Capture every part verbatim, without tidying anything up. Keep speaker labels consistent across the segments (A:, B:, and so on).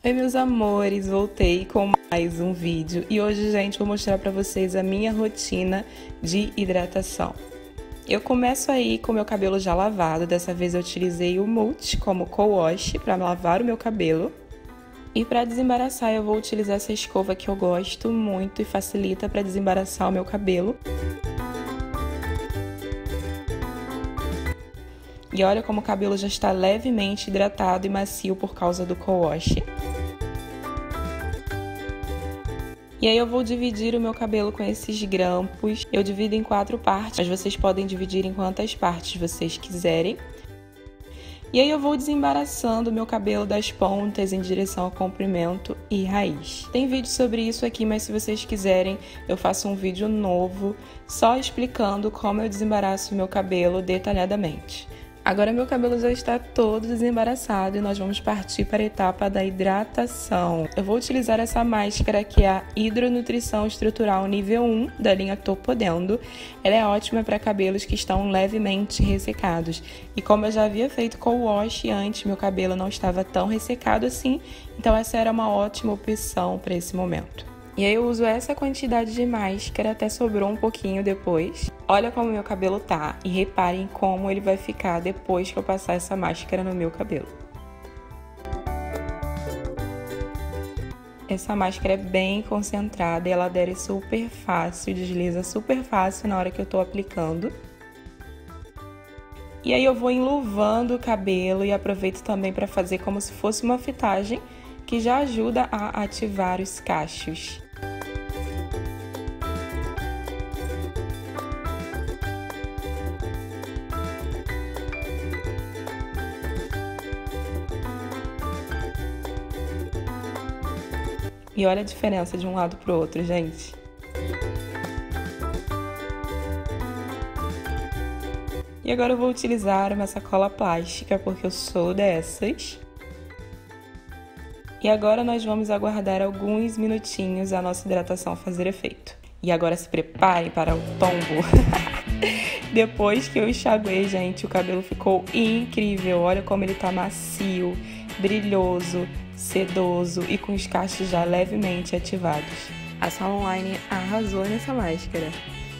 A: Oi meus amores, voltei com mais um vídeo e hoje, gente, vou mostrar pra vocês a minha rotina de hidratação. Eu começo aí com o meu cabelo já lavado, dessa vez eu utilizei o Multi como co-wash para lavar o meu cabelo. E para desembaraçar eu vou utilizar essa escova que eu gosto muito e facilita para desembaraçar o meu cabelo. E olha como o cabelo já está levemente hidratado e macio por causa do co-wash. E aí eu vou dividir o meu cabelo com esses grampos. Eu divido em quatro partes, mas vocês podem dividir em quantas partes vocês quiserem. E aí eu vou desembaraçando o meu cabelo das pontas em direção ao comprimento e raiz. Tem vídeo sobre isso aqui, mas se vocês quiserem, eu faço um vídeo novo só explicando como eu desembaraço o meu cabelo detalhadamente. Agora meu cabelo já está todo desembaraçado e nós vamos partir para a etapa da hidratação. Eu vou utilizar essa máscara que é a Hidronutrição Estrutural nível um da linha Tô Podendo. Ela é ótima para cabelos que estão levemente ressecados. E como eu já havia feito com o wash antes, meu cabelo não estava tão ressecado assim, então essa era uma ótima opção para esse momento. E aí eu uso essa quantidade de máscara, até sobrou um pouquinho depois. Olha como meu cabelo tá e reparem como ele vai ficar depois que eu passar essa máscara no meu cabelo. Essa máscara é bem concentrada e ela adere super fácil, desliza super fácil na hora que eu tô aplicando. E aí eu vou enluvando o cabelo e aproveito também para fazer como se fosse uma fitagem, que já ajuda a ativar os cachos. E olha a diferença de um lado pro outro, gente. E agora eu vou utilizar uma sacola plástica, porque eu sou dessas. E agora nós vamos aguardar alguns minutinhos a nossa hidratação fazer efeito. E agora se preparem para o tombo. Depois que eu enxaguei, gente, o cabelo ficou incrível. Olha como ele tá macio, brilhoso, sedoso e com os cachos já levemente ativados. A Salon Line arrasou nessa máscara.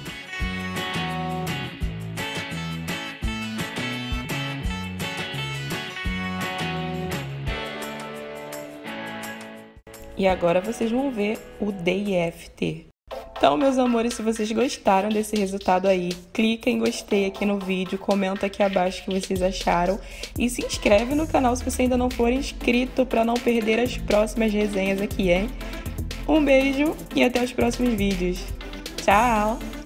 A: E agora vocês vão ver o Day After. Então, meus amores, se vocês gostaram desse resultado aí, clica em gostei aqui no vídeo, comenta aqui abaixo o que vocês acharam e se inscreve no canal se você ainda não for inscrito para não perder as próximas resenhas aqui, hein? Um beijo e até os próximos vídeos. Tchau!